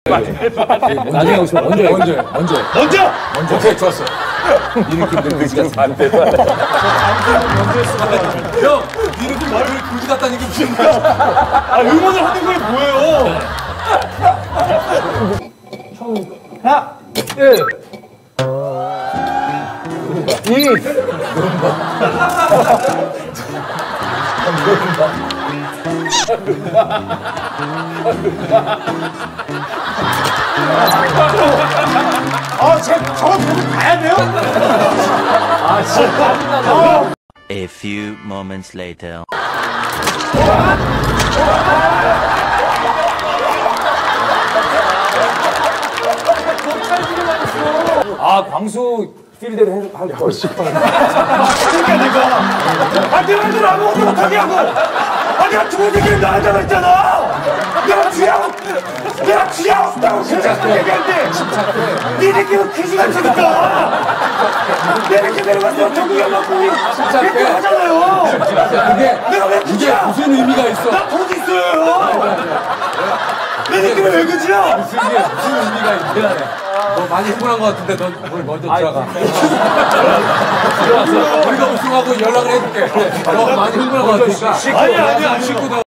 나중에 하고 싶어. 먼저 해. 먼저. 오케이, 좋았어. 이 느낌들 그지 같아. 안 돼. 형, 이 느낌 말을 그지 같다는 게 무슨 거야? 아, 응원을 하는 거에 뭐예요? 하나, 1. 저거 보고 가야 돼요? A few moments later. 광수 필대로 할 걸. 그러니까 내가 내 말대로 아무것도 못하게 하고 내가 좋은 얘기를 나한테 했잖아. 내가 쥐하고 싶다고 괜찮다고 얘기했는데 네 느낌은 귀신같이 니까 내 느낌 내려가서 정국이 형 갖고 이렇게 하잖아요. 내가 왜 이게 그지야? 무슨 의미가 있어? 나 돈 있어요. 내 느낌은 왜 그지야? 무슨 의미가 있대? 너 많이 흥분한 것 같은데 너 오늘 먼저 들어가. 들어와서 우리가 우승하고 연락을 해줄게. 너 많이 흥분한 것 같으니까. 아니야. 식구도